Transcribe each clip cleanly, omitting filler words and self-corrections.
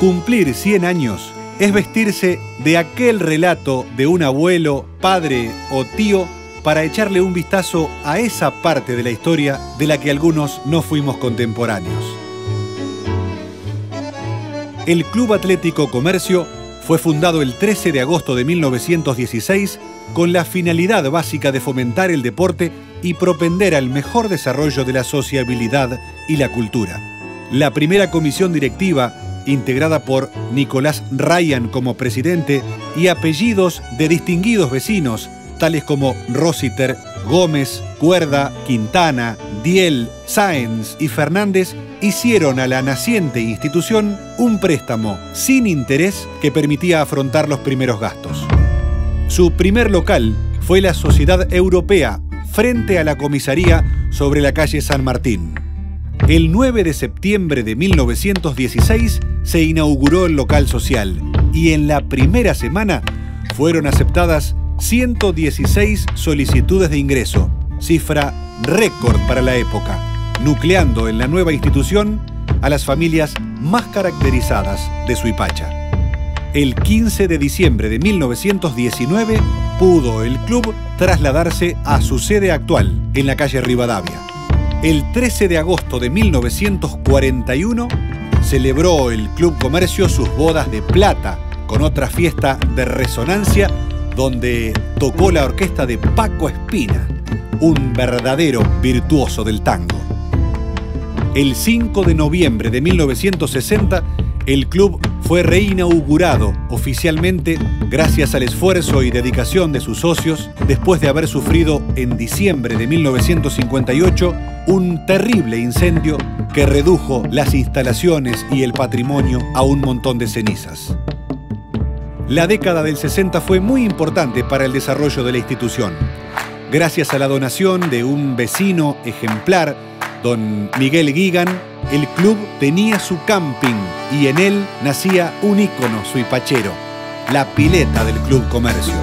Cumplir 100 años es vestirse de aquel relato de un abuelo, padre o tío para echarle un vistazo a esa parte de la historia de la que algunos no fuimos contemporáneos. El Club Atlético Comercio fue fundado el 13 de agosto de 1916 con la finalidad básica de fomentar el deporte y propender al mejor desarrollo de la sociabilidad y la cultura. La primera comisión directiva, integrada por Nicolás Ryan como presidente y apellidos de distinguidos vecinos, tales como Rossiter, Gómez, Cuerda, Quintana, Diel, Sáenz y Fernández, hicieron a la naciente institución un préstamo sin interés que permitía afrontar los primeros gastos. Su primer local fue la Sociedad Europea, frente a la comisaría sobre la calle San Martín. El 9 de septiembre de 1916 se inauguró el local social y en la primera semana fueron aceptadas 116 solicitudes de ingreso, cifra récord para la época, nucleando en la nueva institución a las familias más caracterizadas de Suipacha. El 15 de diciembre de 1919 pudo el club trasladarse a su sede actual, en la calle Rivadavia. El 13 de agosto de 1941 celebró el Club Comercio sus bodas de plata con otra fiesta de resonancia donde tocó la orquesta de Paco Espina, un verdadero virtuoso del tango. El 5 de noviembre de 1960, el club fue reinaugurado oficialmente gracias al esfuerzo y dedicación de sus socios después de haber sufrido en diciembre de 1958 un terrible incendio que redujo las instalaciones y el patrimonio a un montón de cenizas. La década del 60 fue muy importante para el desarrollo de la institución. Gracias a la donación de un vecino ejemplar, don Miguel Guigan, el club tenía su camping y en él nacía un ícono suipachero, la pileta del Club Comercio.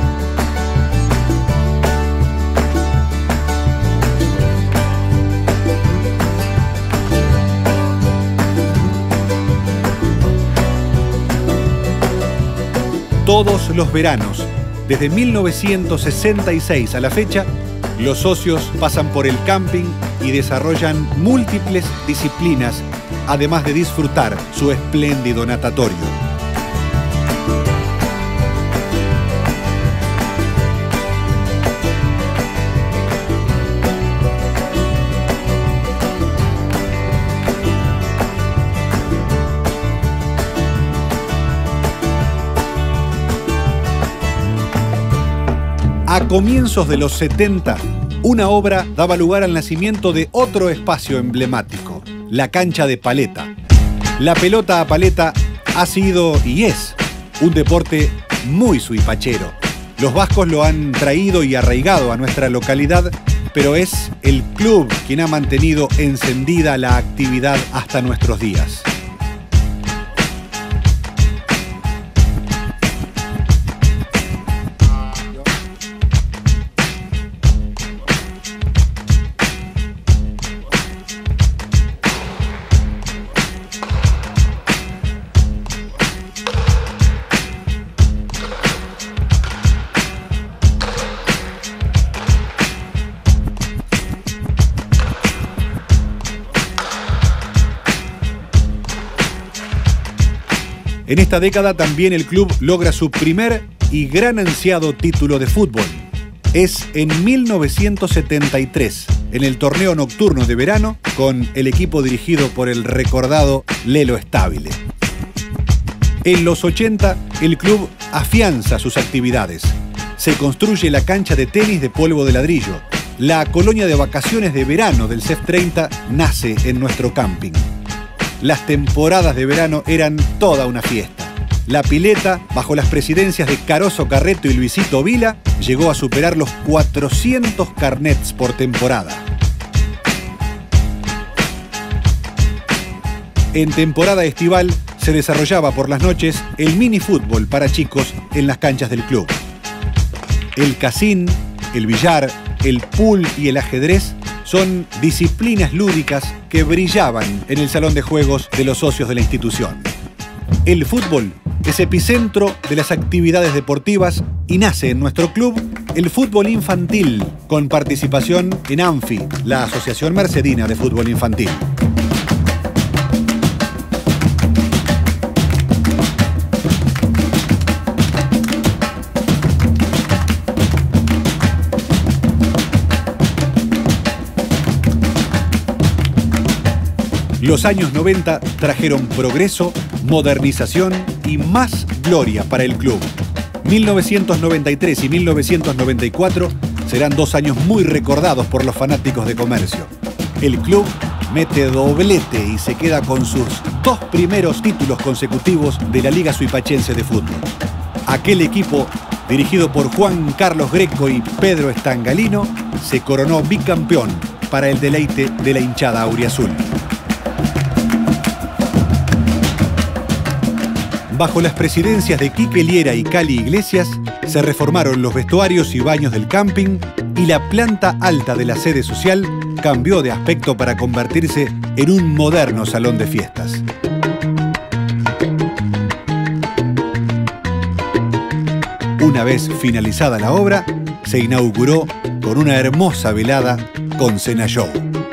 Todos los veranos, desde 1966 a la fecha, los socios pasan por el camping y desarrollan múltiples disciplinas, además de disfrutar su espléndido natatorio. A comienzos de los 70, una obra daba lugar al nacimiento de otro espacio emblemático, la cancha de paleta. La pelota a paleta ha sido y es un deporte muy suipachero. Los vascos lo han traído y arraigado a nuestra localidad, pero es el club quien ha mantenido encendida la actividad hasta nuestros días. En esta década también el club logra su primer y gran ansiado título de fútbol. Es en 1973, en el torneo nocturno de verano, con el equipo dirigido por el recordado Lelo Stabile. En los 80, el club afianza sus actividades. Se construye la cancha de tenis de polvo de ladrillo. La colonia de vacaciones de verano del CEF 30 nace en nuestro camping. Las temporadas de verano eran toda una fiesta. La pileta, bajo las presidencias de Caroso Carreto y Luisito Vila, llegó a superar los 400 carnets por temporada. En temporada estival se desarrollaba por las noches el minifútbol para chicos en las canchas del club. El casín, el billar, el pool y el ajedrez son disciplinas lúdicas que brillaban en el salón de juegos de los socios de la institución. El fútbol es epicentro de las actividades deportivas y nace en nuestro club el fútbol infantil, con participación en ANFI, la Asociación Mercedina de Fútbol Infantil. Los años 90 trajeron progreso, modernización y más gloria para el club. 1993 y 1994 serán 2 años muy recordados por los fanáticos de Comercio. El club mete doblete y se queda con sus 2 primeros títulos consecutivos de la Liga Suipachense de Fútbol. Aquel equipo, dirigido por Juan Carlos Greco y Pedro Estangalino, se coronó bicampeón para el deleite de la hinchada auriazul. Bajo las presidencias de Quique Liera y Cali Iglesias, se reformaron los vestuarios y baños del camping y la planta alta de la sede social cambió de aspecto para convertirse en un moderno salón de fiestas. Una vez finalizada la obra, se inauguró con una hermosa velada con cena show.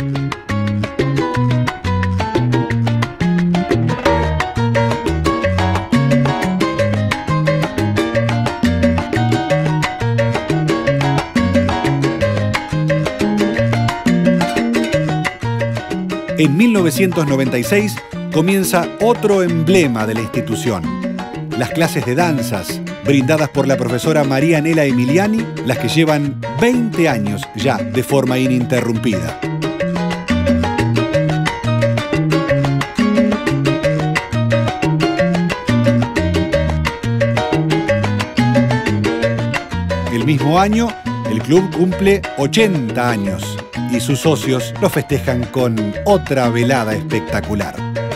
En 1996 comienza otro emblema de la institución: las clases de danzas, brindadas por la profesora María Nela Emiliani, las que llevan 20 años ya de forma ininterrumpida. El mismo año, el club cumple 80 años. Y sus socios lo festejan con otra velada espectacular.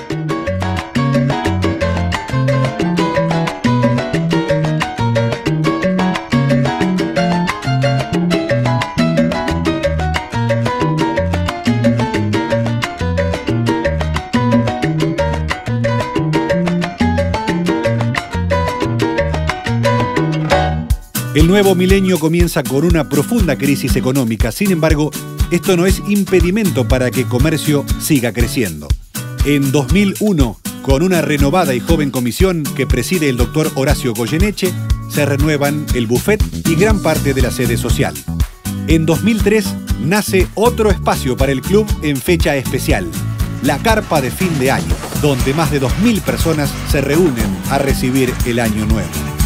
El nuevo milenio comienza con una profunda crisis económica. Sin embargo, esto no es impedimento para que Comercio siga creciendo. En 2001, con una renovada y joven comisión que preside el doctor Horacio Goyeneche, se renuevan el buffet y gran parte de la sede social. En 2003, nace otro espacio para el club en fecha especial: la carpa de fin de año, donde más de 2.000 personas se reúnen a recibir el año nuevo.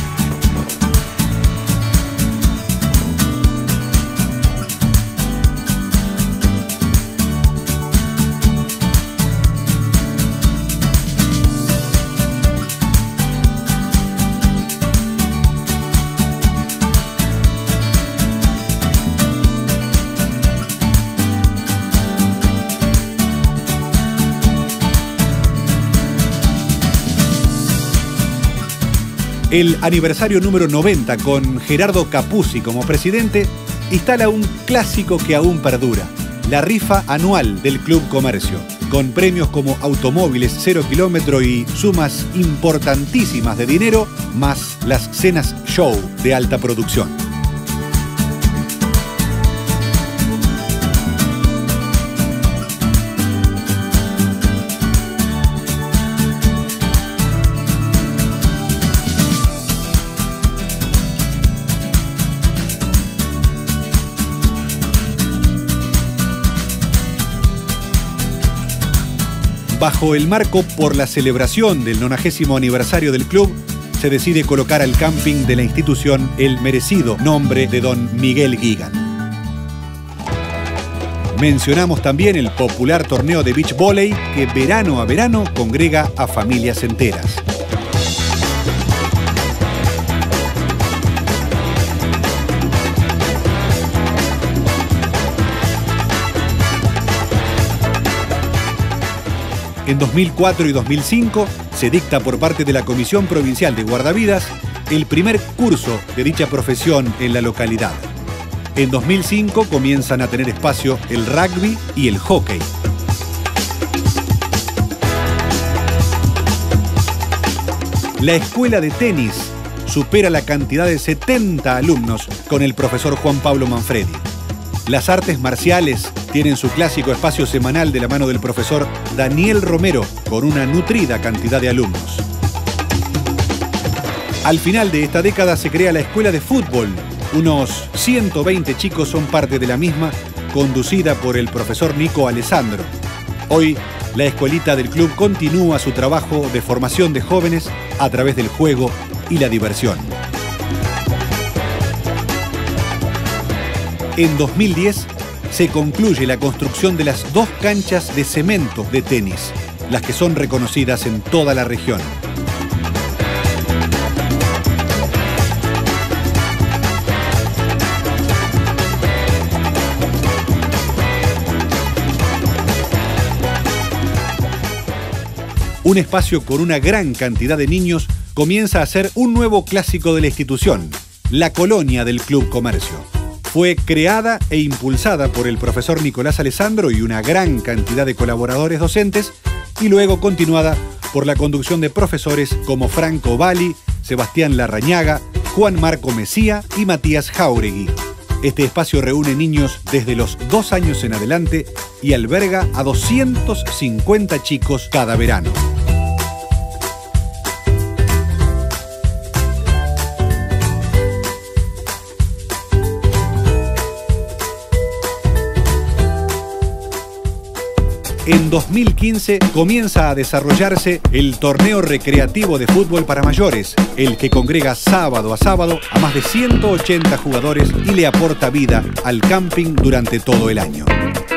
El aniversario número 90, con Gerardo Capuzzi como presidente, instala un clásico que aún perdura: la rifa anual del Club Comercio, con premios como automóviles 0 kilómetro y sumas importantísimas de dinero, más las cenas show de alta producción. Bajo el marco por la celebración del 90º aniversario del club, se decide colocar al camping de la institución el merecido nombre de don Miguel Guigan. Mencionamos también el popular torneo de beach volley que verano a verano congrega a familias enteras. En 2004 y 2005 se dicta por parte de la Comisión Provincial de Guardavidas el primer curso de dicha profesión en la localidad. En 2005 comienzan a tener espacio el rugby y el hockey. La escuela de tenis supera la cantidad de 70 alumnos con el profesor Juan Pablo Manfredi. Las artes marciales tienen su clásico espacio semanal de la mano del profesor Daniel Romero, con una nutrida cantidad de alumnos. Al final de esta década se crea la escuela de fútbol. Unos 120 chicos son parte de la misma, conducida por el profesor Nico Alessandro. Hoy, la escuelita del club continúa su trabajo de formación de jóvenes a través del juego y la diversión. En 2010 se concluye la construcción de las 2 canchas de cemento de tenis, las que son reconocidas en toda la región. Un espacio con una gran cantidad de niños comienza a ser un nuevo clásico de la institución, la colonia del Club Comercio. Fue creada e impulsada por el profesor Nicolás Alessandro y una gran cantidad de colaboradores docentes, y luego continuada por la conducción de profesores como Franco Valli, Sebastián Larrañaga, Juan Marco Mesía y Matías Jauregui. Este espacio reúne niños desde los 2 años en adelante y alberga a 250 chicos cada verano. En 2015 comienza a desarrollarse el torneo recreativo de fútbol para mayores, el que congrega sábado a sábado a más de 180 jugadores y le aporta vida al camping durante todo el año.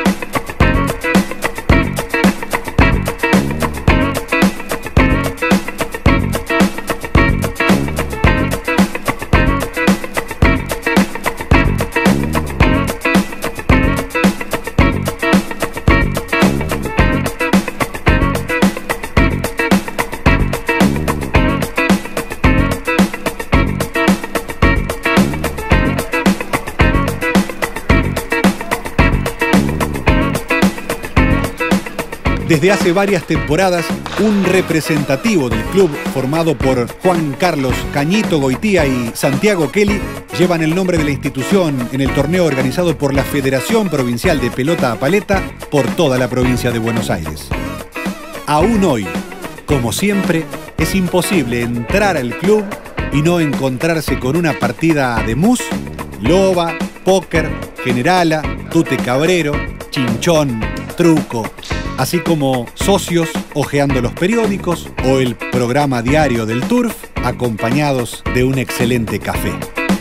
Desde hace varias temporadas, un representativo del club formado por Juan Carlos Cañito Goitía y Santiago Kelly llevan el nombre de la institución en el torneo organizado por la Federación Provincial de Pelota a Paleta por toda la provincia de Buenos Aires. Aún hoy, como siempre, es imposible entrar al club y no encontrarse con una partida de mus, loba, póker, generala, tute cabrero, chinchón, truco, así como socios hojeando los periódicos o el programa diario del Turf, acompañados de un excelente café.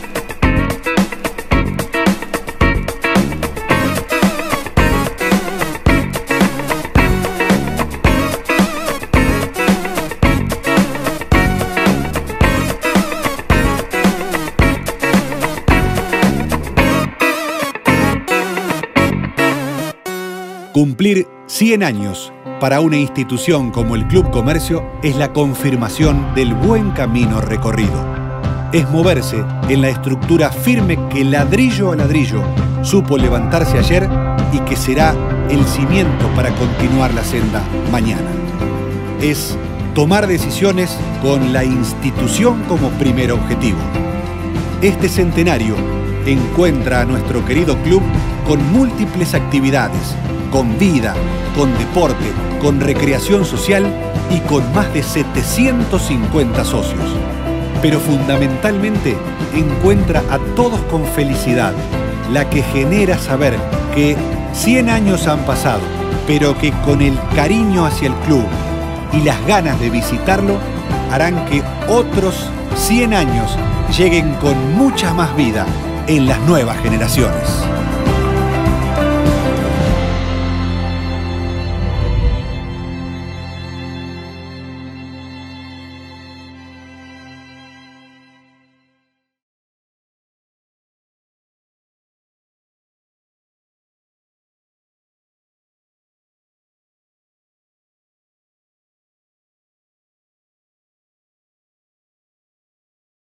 Cumplir 100 años para una institución como el Club Comercio es la confirmación del buen camino recorrido. Es moverse en la estructura firme que ladrillo a ladrillo supo levantarse ayer y que será el cimiento para continuar la senda mañana. Es tomar decisiones con la institución como primer objetivo. Este centenario encuentra a nuestro querido club con múltiples actividades, con vida, con deporte, con recreación social y con más de 750 socios. Pero fundamentalmente encuentra a todos con felicidad, la que genera saber que 100 años han pasado, pero que con el cariño hacia el club y las ganas de visitarlo harán que otros 100 años lleguen con mucha más vida en las nuevas generaciones.